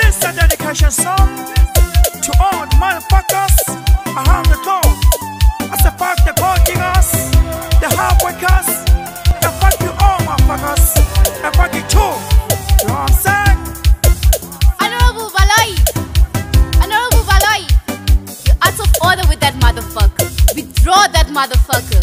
This a dedication song to all the motherfuckers around the globe. I say fuck the gold diggers, the hard workers, and fuck you all motherfuckers, and fuck you too. You know what I'm saying? Honorable Valoi, you're out of order with that motherfucker. Withdraw that motherfucker.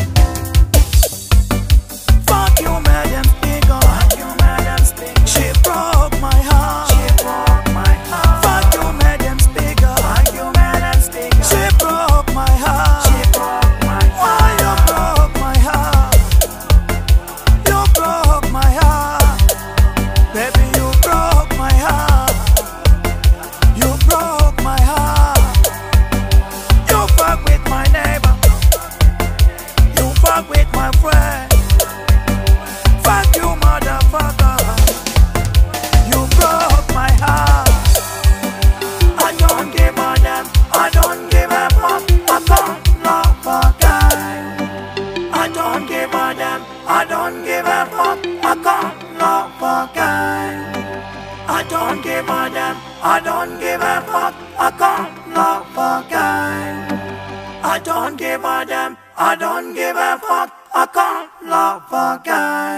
Fuck you, Madam Speaker. Fuck you, Madam Speaker. She broke my heart. She broke my heart. Fuck you, Madam Speaker. Fuck you, Madam Speaker. She broke my heart. She broke my heart. Why you broke my heart? You broke my heart. Baby, you broke my heart. You broke my heart. You fuck with my neighbor. You fuck with my friend. Fuck you, motherfucker. You broke my heart. I don't give a damn. I don't give a fuck. I can't love a guy. I don't give a damn. I don't give a fuck. I can't love a guy. I don't give a damn. I don't give a fuck. I can't love a guy. I don't give a damn. I don't give a fuck. I can't love a guy.